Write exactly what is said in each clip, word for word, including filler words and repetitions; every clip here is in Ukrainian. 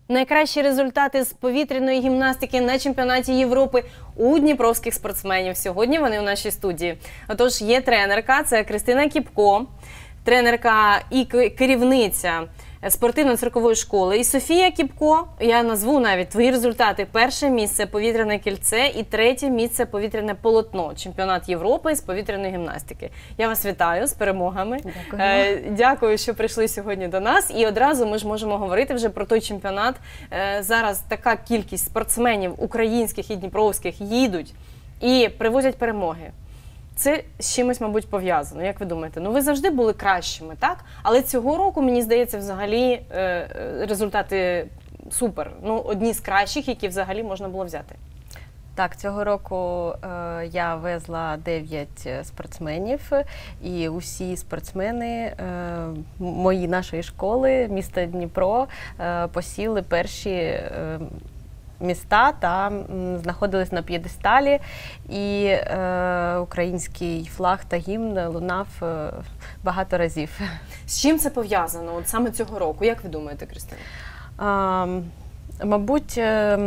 Найкращі результати з повітряної гімнастики на чемпіонаті Європи у дніпровських спортсменів. Сьогодні вони у нашій студії. Отож, є тренерка, це Кристина Кіпко, тренерка і керівниця спортивно-циркової школи. І Софія Кіпко, я назву навіть твої результати. Перше місце – повітряне кільце і третє місце – повітряне полотно. Чемпіонат Європи з повітряної гімнастики. Я вас вітаю з перемогами. Дякую. Е, дякую, що прийшли сьогодні до нас. І одразу ми ж можемо говорити вже про той чемпіонат. Е, зараз така кількість спортсменів українських і дніпровських їдуть і привозять перемоги. Це з чимось, мабуть, пов'язано. Як ви думаєте? Ну, ви завжди були кращими, так? Але цього року, мені здається, взагалі результати супер. Ну, одні з кращих, які взагалі можна було взяти. Так, цього року е, я везла дев'ять спортсменів, і усі спортсмени е, мої нашої школи, міста Дніпро, е, посіли перші е, міста та м, знаходились на п'єдесталі, і е, український флаг та гімн лунав е, багато разів. З чим це пов'язано от саме цього року? Як ви думаєте, Кристина? А, мабуть, е,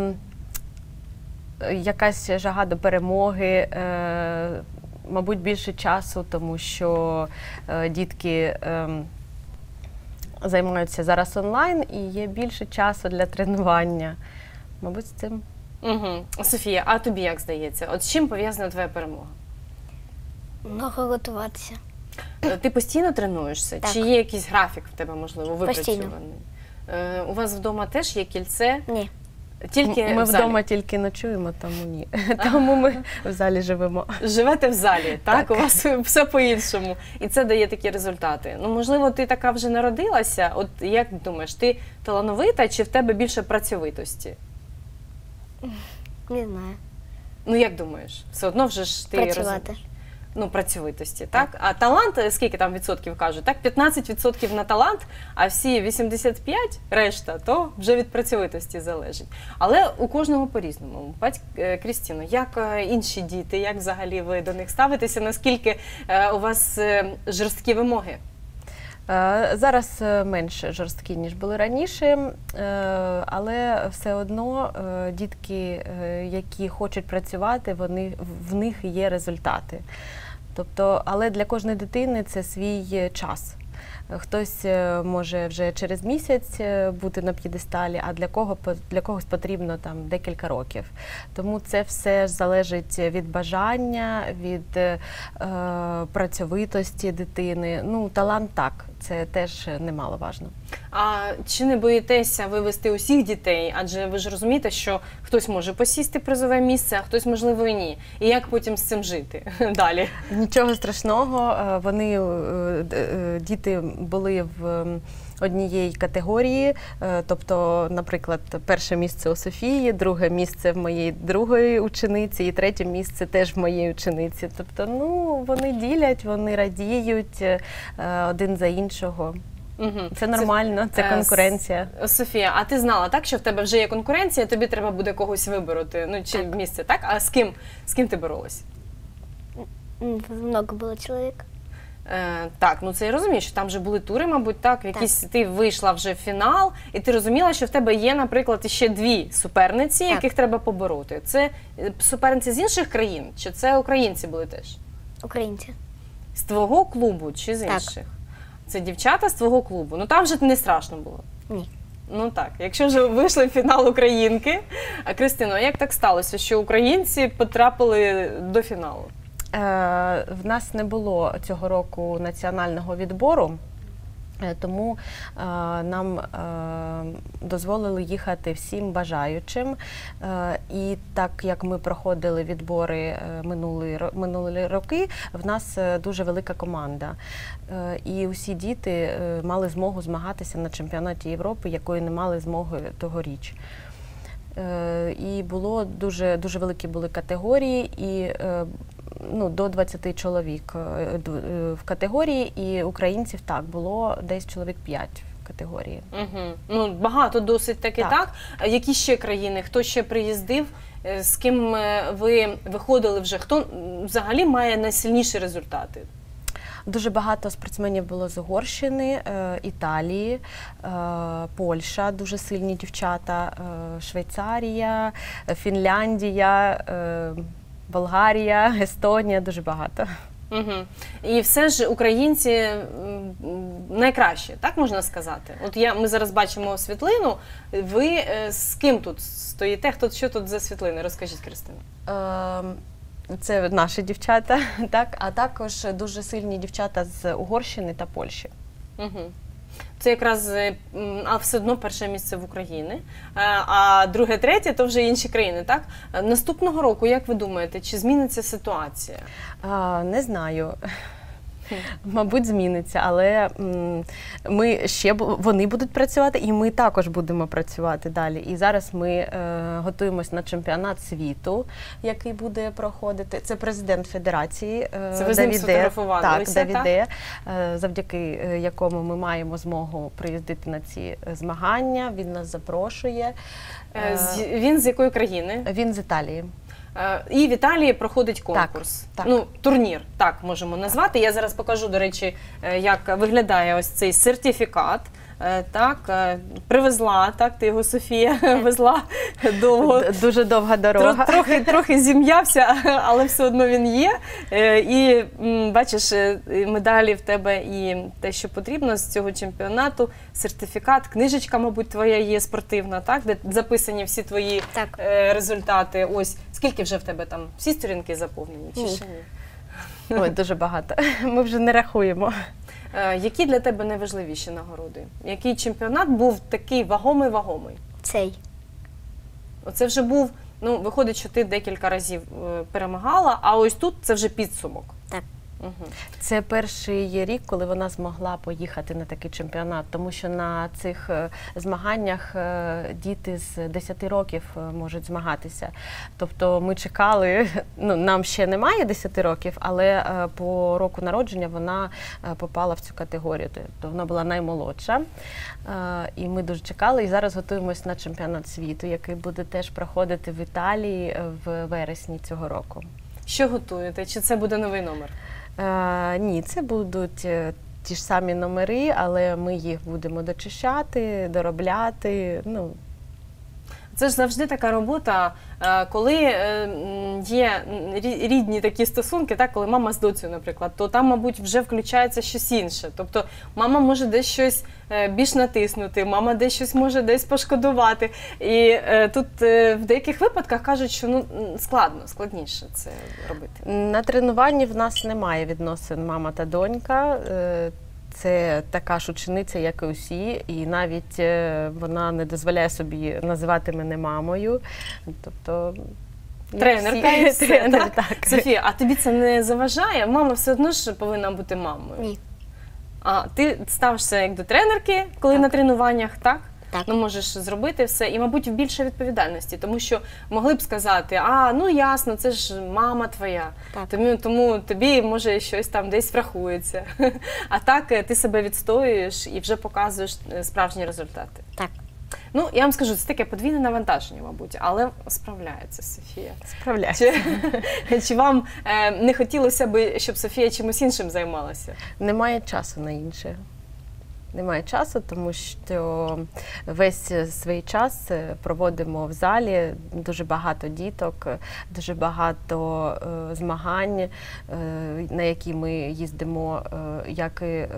якась жага до перемоги, е, мабуть, більше часу, тому що е, дітки е, займаються зараз онлайн і є більше часу для тренування. Мабуть, з цим. Угу. Софія, а тобі як здається? От з чим пов'язана твоя перемога? Много готуватися. Ти постійно тренуєшся? Так. Чи є якийсь графік в тебе, можливо, випрацьований? Постійно. Е, у вас вдома теж є кільце? Ні. Тільки Ми в залі? вдома тільки ночуємо, тому ні. Тому ми в залі живемо. Живете в залі, так? Так. У вас все по-іншому. І це дає такі результати. Ну, можливо, ти така вже народилася. От як думаєш, ти талановита чи в тебе більше працьовитості? Не знаю. Ну, як думаєш? Все одно вже ж ти Працювати. розумієш. Ну, працьовитості, так? А талант, скільки там відсотків кажуть? Так, п'ятнадцять відсотків на талант, а всі вісімдесят п'ять, решта, то вже від працьовитості залежить. Але у кожного по-різному. Бать, Крістіно, як інші діти, як взагалі ви до них ставитеся? Наскільки у вас жорсткі вимоги? Зараз менш жорсткі, ніж були раніше, але все одно дітки, які хочуть працювати, вони, в них є результати. Тобто, але для кожної дитини це свій час. Хтось може вже через місяць бути на п'єдесталі, а для кого для когось потрібно там декілька років. Тому це все залежить від бажання, від е, працьовитості дитини. Ну, талант так, це теж немаловажно. А чи не боїтеся вивести усіх дітей? Адже ви ж розумієте, що хтось може посісти призове місце, а хтось, можливо, і ні. І як потім з цим жити далі? Нічого страшного. Вони, діти були в однієї категорії, тобто, наприклад, перше місце у Софії, друге місце в моєї другої учениці і третє місце теж в моєї учениці. Тобто, ну, вони ділять, вони радіють один за іншого. Угу. Це нормально, це, це конкуренція. Софія, а ти знала, так, що в тебе вже є конкуренція, тобі треба буде когось вибороти, ну, чи так. місце, так? А з ким, з ким ти боролась? Много було чоловік. Е, так, ну це я розумію, що там вже були тури, мабуть, так, якісь ти вийшла вже в фінал, і ти розуміла, що в тебе є, наприклад, ще дві суперниці, так. яких треба побороти. Це суперниці з інших країн, чи це українці були теж? Українці. З твого клубу чи з інших? Так. Це дівчата з твого клубу. Ну там вже не страшно було. Ні. Ну так, якщо вже вийшли в фінал українки. А Кристино, як так сталося, що українці потрапили до фіналу? Е, в нас не було цього року національного відбору, тому е, нам е, дозволили їхати всім бажаючим. Е, і так як ми проходили відбори е, минулі, минулі роки, в нас дуже велика команда. Е, і усі діти е, мали змогу змагатися на чемпіонаті Європи, якої не мали змоги тогоріч. Е, і було дуже, дуже великі були категорії, і е, ну, до двадцяти чоловік в категорії, і українців так, було десь чоловік п'ять в категорії. Угу. Ну, багато досить таки, так. так? А які ще країни? Хто ще приїздив? З ким ви виходили вже? Хто взагалі має найсильніші результати? Дуже багато спортсменів було з Угорщини, е, Італії, е, Польща, дуже сильні дівчата, е, Швейцарія, Фінляндія, е, Болгарія, Естонія, дуже багато. Угу. І все ж українці м, найкращі, так можна сказати? От я, ми зараз бачимо світлину. Ви е, з ким тут стоїте? Хто, що тут за світлини? Розкажіть, Кристина. Ем, Це наші дівчата, так, а також дуже сильні дівчата з Угорщини та Польщі. Угу. Це якраз, е, м, а все одно перше місце в Україні, а, а друге, третє – то вже інші країни, так? Е, Наступного року, як ви думаєте, чи зміниться ситуація? А, не знаю. Мабуть, зміниться, але м, ми ще бу- вони будуть працювати, і ми також будемо працювати далі. І зараз ми е, готуємось на чемпіонат світу, який буде проходити. Це президент федерації е, Це ви з ним Давіде. сфотографувалися, Так, Давіде, е, завдяки е, якому ми маємо змогу приїздити на ці е, змагання. Він нас запрошує. Е, Е, з- Він з якої країни? Він з Італії. Е, І в Італії проходить конкурс. так. Ну, турнір, так можемо назвати. Я зараз покажу, до речі, е, як виглядає ось цей сертифікат. Е, Так, е, привезла, так, ти його, Софія, везла довго. Д- Дуже довга дорога. Тро- Трохи, трохи зім'явся, але все одно він є. Е, І м, бачиш, е, медалі в тебе і те, що потрібно з цього чемпіонату, сертифікат, книжечка, мабуть, твоя є спортивна, так, де записані всі твої Так. е, результати. Ось скільки вже в тебе там? Всі сторінки заповнені чи Ні. ще ні? Ой, дуже багато. Ми вже не рахуємо. Е, Які для тебе найважливіші нагороди? Який чемпіонат був такий вагомий-вагомий? Цей. Оце вже був, ну, виходить, що ти декілька разів е, перемагала, а ось тут це вже підсумок. Так. Угу. Це перший рік, коли вона змогла поїхати на такий чемпіонат, тому що на цих е, змаганнях е, діти з десяти років е, можуть змагатися. Тобто ми чекали, ну нам ще немає десяти років, але е, по року народження вона е, попала в цю категорію. Тобто вона була наймолодша. Е, І ми дуже чекали. І зараз готуємось на чемпіонат світу, який буде теж проходити в Італії е, в вересні цього року. Що готуєте? Чи це буде новий номер? Е, ні, це будуть е, ті ж самі номери, але ми їх будемо дочищати, доробляти. Ну, Це ж завжди така робота, е, коли е, м, є рі- рідні такі стосунки, так, коли мама з доцею, наприклад, то там, мабуть, вже включається щось інше. Тобто мама може десь щось е, більш натиснути, мама десь щось може десь пошкодувати. І е, тут е, в деяких випадках кажуть, що ну, м, складно, складніше це робити. на тренуванні в нас немає відносин мама та донька. Е, Це така ж учениця, як і усі, і навіть е, вона не дозволяє собі називати мене мамою. Тобто як Тренерка всі. і все, Тренер, так? Софія, а тобі це не заважає? Мама все одно ж повинна бути мамою. Ні. А ти ставишся як до тренерки, коли Так. на тренуваннях, так? Так. Ну, можеш зробити все, і, мабуть, більше відповідальності, тому що могли б сказати, а, ну ясно, це ж мама твоя, Так. тому, тому тобі, може, щось там десь врахується. А так е, ти себе відстоюєш і вже показуєш е, справжні результати. Так. Ну, я вам скажу, це таке подвійне навантаження, мабуть, але справляється Софія. Справляється. Чи, чи вам е, не хотілося б, щоб Софія чимось іншим займалася? Немає часу на інше. Немає часу, тому що весь свій час проводимо в залі, дуже багато діток, дуже багато е, змагань, е, на які ми їздимо е, як і е,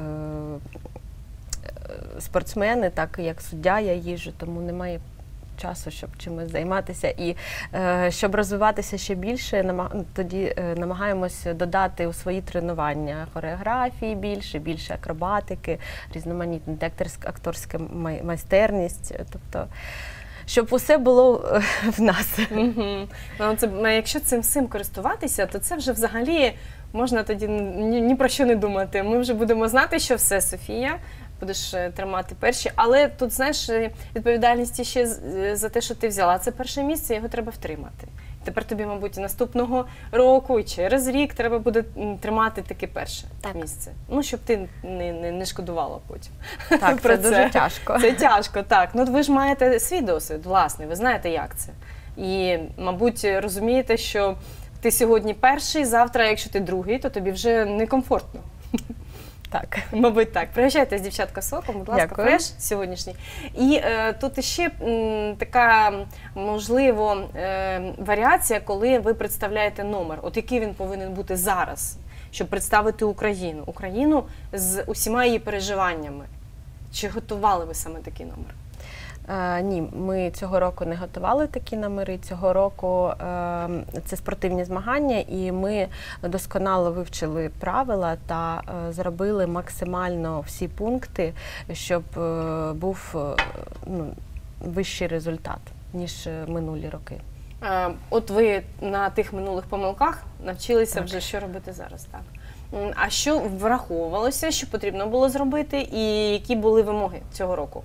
спортсмени, так і як суддя я їжджу, тому немає часу, щоб чимось займатися. І е, щоб розвиватися ще більше, нама- тоді е, намагаємось додати у свої тренування хореографії більше, більше акробатики, різноманітна акторська, акторська май- майстерність. Тобто, щоб усе було е, в нас. Мгм. Ну, це, е, якщо цим всім користуватися, то це вже взагалі можна тоді ні, ні про що не думати. Ми вже будемо знати, що все, Софія, будеш е, тримати перші. Але тут, знаєш, е, відповідальність ще з- е, за те, що ти взяла. Це перше місце, його треба втримати. Тепер тобі, мабуть, і наступного року, і через рік треба буде м, тримати таке перше Так. місце. Ну, щоб ти не, не, не шкодувала потім. Так, про це дуже тяжко. Це тяжко, так. Ну, от ви ж маєте свій досвід, власний, ви знаєте, як це. І, мабуть, розумієте, що ти сьогодні перший, завтра, якщо ти другий, то тобі вже некомфортно. Так. Мабуть, так. Пригощайтесь, дівчатка, соком, будь ласка, Дякую. фреш сьогоднішній. І е, тут ще м, така, можливо, е, варіація, коли ви представляєте номер. От який він повинен бути зараз, щоб представити Україну. Україну з усіма її переживаннями. Чи готували ви саме такий номер? Е, ні, ми цього року не готували такі номери. Цього року е, це спортивні змагання, і ми досконало вивчили правила та е, зробили максимально всі пункти, щоб е, був е, ну, вищий результат, ніж минулі роки. Е, От ви на тих минулих помилках навчилися Так. вже, що робити зараз, так? М, А що враховувалося, що потрібно було зробити, і які були вимоги цього року?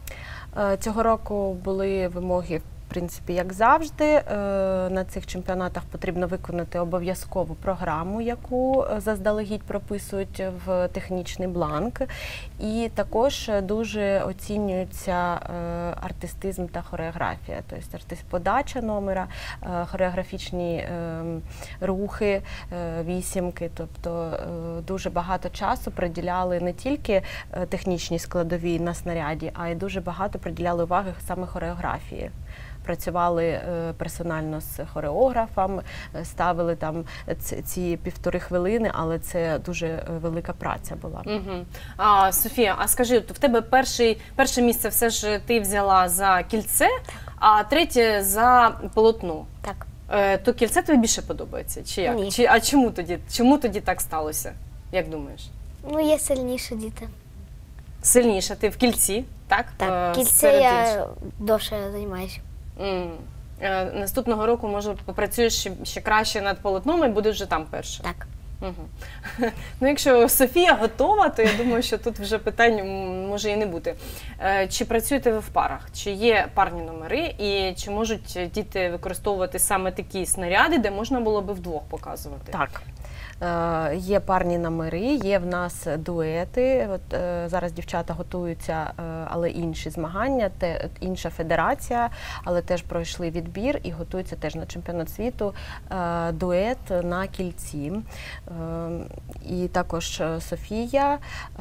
Е, Цього року були вимоги, в принципі, як завжди. Е, На цих чемпіонатах потрібно виконати обов'язкову програму, яку заздалегідь прописують в технічний бланк. І також дуже оцінюється е, артистизм та хореографія. Тобто артист- подача номера, е, хореографічні е, рухи, е, вісімки. Тобто е, дуже багато часу приділяли не тільки е, технічній складовій на снаряді, а й дуже багато приділяли уваги саме хореографії. Працювали е, персонально з хореографом, е, ставили там ці, ці півтори хвилини, але це дуже е, велика праця була. Угу. А, Софія, а скажи, от в тебе перший, перше місце все ж ти взяла за кільце, а третє за полотно. Так. Е, то кільце тобі більше подобається? Чи як? Ні. Чи, а чому тоді, чому тоді так сталося? Як думаєш? Ну, є сильніші діти. Сильніше ти в кільці, так? Так, Е, кільце серед я інших. довше займаюся. М. Е, Наступного року, може, попрацюєш ще, ще краще над полотном і будеш вже там перша. Так. Угу. Ну, якщо Софія готова, то я думаю, що тут вже питань м, може і не бути. Е, Чи працюєте ви в парах? Чи є парні номери? І чи можуть діти використовувати саме такі снаряди, де можна було би вдвох показувати? Так. Е, Є парні номери, є в нас дуети. От, е, зараз дівчата готуються, е, але інші змагання, те, інша федерація, але теж пройшли відбір і готуються теж на чемпіонат світу. Е, дует на кільці. Е, і також е, Софія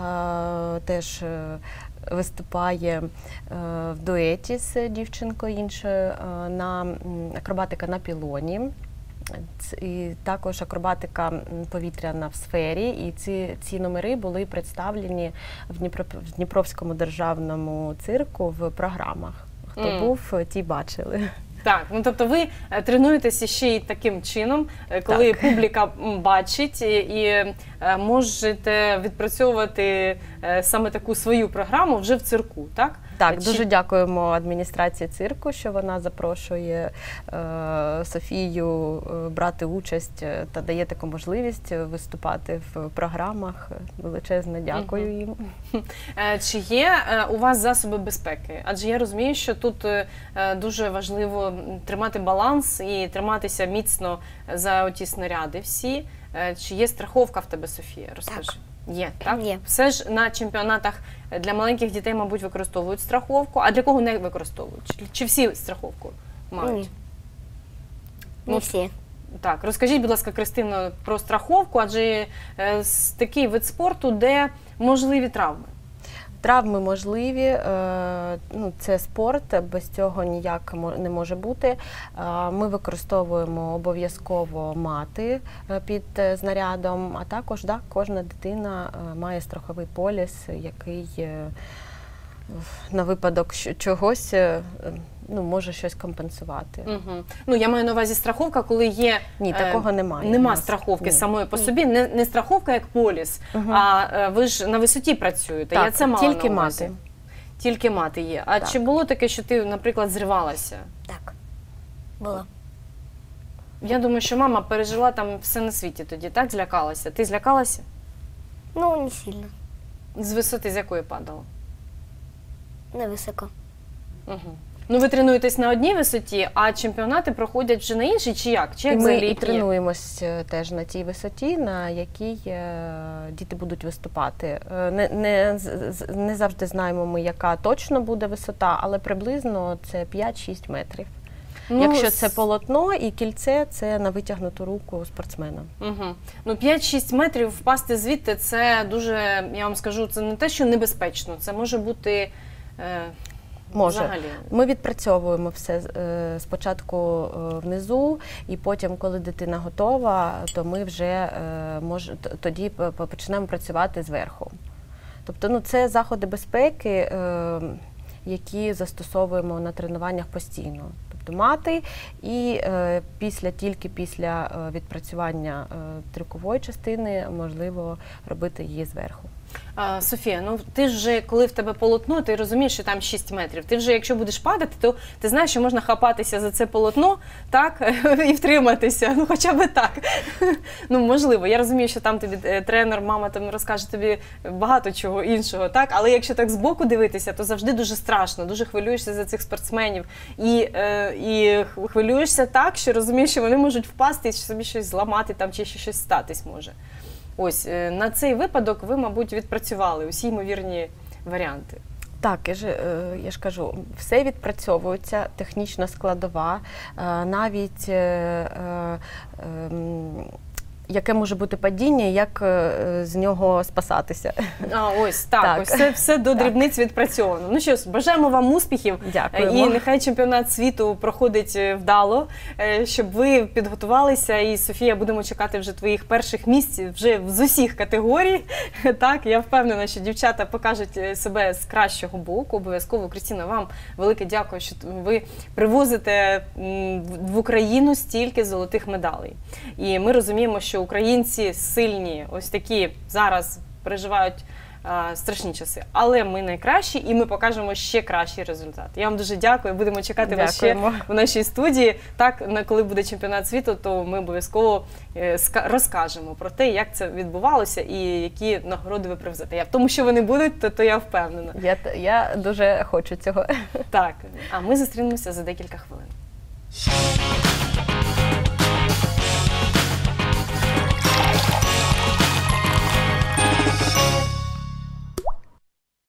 е, теж е, виступає е, в дуеті з дівчинкою іншою е, на м, акробатика на пілоні. Ц- І також акробатика м, повітряна в сфері. І ці, ці номери були представлені в, Дніпро, в Дніпровському державному цирку в програмах. Хто Мгм. був, ті бачили. Так, ну тобто ви е, тренуєтеся ще й таким чином, е, коли Так. публіка м, бачить і, і е, можете відпрацьовувати е, саме таку свою програму вже в цирку, так? Так, Чи- дуже дякуємо адміністрації цирку, що вона запрошує е, Софію е, брати участь е, та дає таку можливість виступати в програмах. Величезне дякую їм. Е, Чи є е, у вас засоби безпеки? Адже я розумію, що тут е, е, дуже важливо м, тримати баланс і триматися міцно за оті снаряди всі. Е, Чи є страховка в тебе, Софія? Розкажи. Так. Є, так? Є. Все ж на чемпіонатах для маленьких дітей, мабуть, використовують страховку. А для кого не використовують? Чи, чи всі страховку мають? Ні. Не Ну, всі. Так, розкажіть, будь ласка, Кристино, про страховку, адже е, с- такий вид спорту, де можливі травми. Травми можливі, е, ну, це спорт, без цього ніяк мо- не може бути. Е, Ми використовуємо обов'язково мати е, під е, знарядом, а також да, кожна дитина е, має страховий поліс, який е, в- на випадок щ- чогось е, ну, може щось компенсувати. Угу. Ну, я маю на увазі страховка, коли є... Ні, е, такого немає у Нема нас. страховки Ні. самої по собі, не, не страховка як поліс, Мгм. а е, ви ж на висоті працюєте. Так, я це мала тільки на увазі. мати. Тільки мати є. А Так. чи було таке, що ти, наприклад, зривалася? Так. Було. Я думаю, що мама пережила там все на світі тоді, так? Злякалася. Ти злякалася? Ну, не сильно. З висоти з якої падала? Невисоко. Угу. Ну, ви тренуєтесь на одній висоті, а чемпіонати проходять вже на іншій, чи як? Чи як І ми взагалі і які є? тренуємось е, теж на тій висоті, на якій е, діти будуть виступати. Е, Не, не, з- з- не завжди знаємо ми, яка точно буде висота, але приблизно це п'ять-шість метрів. Ну, Якщо с- це полотно і кільце, це на витягнуту руку спортсмена. Угу. Ну, п'ять-шість метрів впасти звідти, це дуже, я вам скажу, це не те, що небезпечно, це може бути е, Може. взагалі. Ми відпрацьовуємо все е, спочатку е, внизу, і потім, коли дитина готова, то ми вже е, мож, т- тоді п- п- почнемо працювати зверху. Тобто, ну, це заходи безпеки, е, які застосовуємо на тренуваннях постійно. Тобто мати, і е, після, тільки після е, відпрацювання е, трюкової частини можливо робити її зверху. А, Софія, ну ти ж вже, коли в тебе полотно, ти розумієш, що там шість метрів. Ти вже, якщо будеш падати, то ти знаєш, що можна хапатися за це полотно, так, і втриматися, ну хоча б так. Ну, можливо, я розумію, що там тобі е, тренер, мама там розкаже тобі багато чого іншого, так, але якщо так збоку дивитися, то завжди дуже страшно, дуже хвилюєшся за цих спортсменів. І, е, і хвилюєшся так, що розумієш, що вони можуть впасти і собі щось зламати там, чи ще щось статись може. Ось, е, на цей випадок ви, мабуть, відпрацювали усі ймовірні варіанти. Так, я ж, е, я ж кажу, все відпрацьовується, технічна складова, е, навіть е, е, ем, яке може бути падіння, як е, з нього спасатися. А, ось, так, Так. ось все, все до Так. дрібниць відпрацьовано. Ну що ж, бажаємо вам успіхів. Дякуємо. І нехай чемпіонат світу проходить е, вдало, е, щоб ви підготувалися. І, Софія, будемо чекати вже твоїх перших місць вже з усіх категорій. Так, я впевнена, що дівчата покажуть е, себе з кращого боку. Обов'язково, Крістіна, вам велике дякую, що ви привозите м, в Україну стільки золотих медалей. І ми розуміємо, що українці сильні, ось такі зараз переживають а, страшні часи. Але ми найкращі і ми покажемо ще кращий результат. Я вам дуже дякую. Будемо чекати вас ще Дякуємо. в нашій студії. Так, на коли буде чемпіонат світу, то ми обов'язково е, ска- розкажемо про те, як це відбувалося і які нагороди ви привезете. Я в тому, що вони будуть, то, то я впевнена. Я, т- я дуже хочу цього. Так, а ми зустрінемося за декілька хвилин.